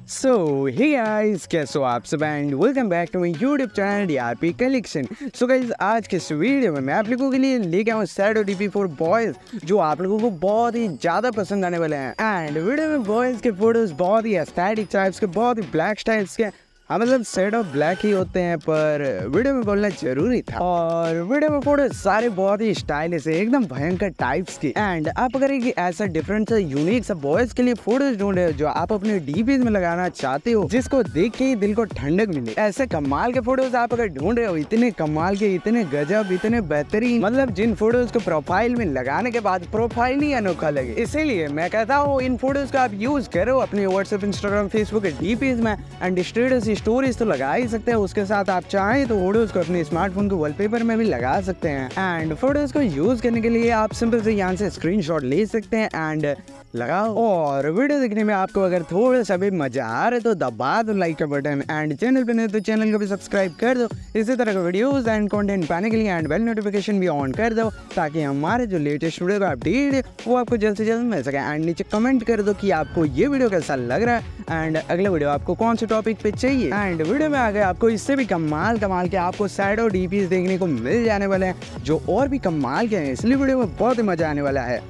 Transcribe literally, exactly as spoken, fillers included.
सो hey guys, कैसे हो आप सब and welcome back to my YouTube channel DRP collection. So guys, आज के इस वीडियो में मैं आप लोगों के लिए लेके आया हूँ शैडो डीपी फॉर बॉयज, जो आप लोगों को बहुत ही ज़्यादा पसंद आने वाले हैं। एंड वीडियो में बॉयज़ के फोटोज बहुत ही एस्थेटिक टाइप्स के, बहुत ही ब्लैक स्टाइल्स के, हाँ मतलब शेड ऑफ ब्लैक ही होते हैं, पर वीडियो में बोलना जरूरी था। और वीडियो में फोटो सारे बहुत ही स्टाइलिश है, एकदम भयंकर टाइप्स की। एंड आप अगर एक ऐसा डिफरेंट सा यूनिक सा बॉयज के लिए फोटोज ढूंढ रहे हो जो आप अपने डीपीज में लगाना चाहते हो, जिसको देख के ही दिल को ठंडक मिले, ऐसे कमाल के फोटोज आप अगर ढूंढ रहे हो, इतने कमाल के, इतने गजब, इतने बेहतरीन, मतलब जिन फोटोज को प्रोफाइल में लगाने के बाद प्रोफाइल ही अनोखा लगे, इसीलिए मैं कहता हूँ इन फोटोज को आप यूज करो अपने व्हाट्सएप, इंस्टाग्राम, फेसबुक के डीपीज में। एंड स्टेटस स्टोरीज तो लगा ही सकते हैं, उसके साथ आप चाहें तो फोटोज को अपने स्मार्टफोन के वॉलपेपर में भी लगा सकते हैं। एंड फोटोज को यूज करने के लिए आप सिंपल से यहाँ से स्क्रीनशॉट ले सकते हैं एंड लगाओ। और वीडियो देखने में आपको अगर थोड़ा सा भी मजा आ रहा है तो दबा दो लाइक का बटन, एंड चैनल पे नहीं तो चैनल को भी सब्सक्राइब कर दो इसी तरह के वीडियोस एंड कंटेंट पाने के लिए, एंड बेल नोटिफिकेशन भी ऑन कर दो ताकि हमारे जो लेटेस्ट वीडियो का अपडेट है वो आपको जल्द से जल्द मिल सके। एंड नीचे कमेंट कर दो कि आपको ये वीडियो कैसा लग रहा है एंड अगला वीडियो आपको कौन से टॉपिक पे चाहिए। एंड वीडियो में आगे आपको इससे भी कमाल कमाल के आपको शैडो डीपीज देखने को मिल जाने वाले हैं जो और भी कमाल के हैं, इसलिए वीडियो में बहुत ही मजा आने वाला है।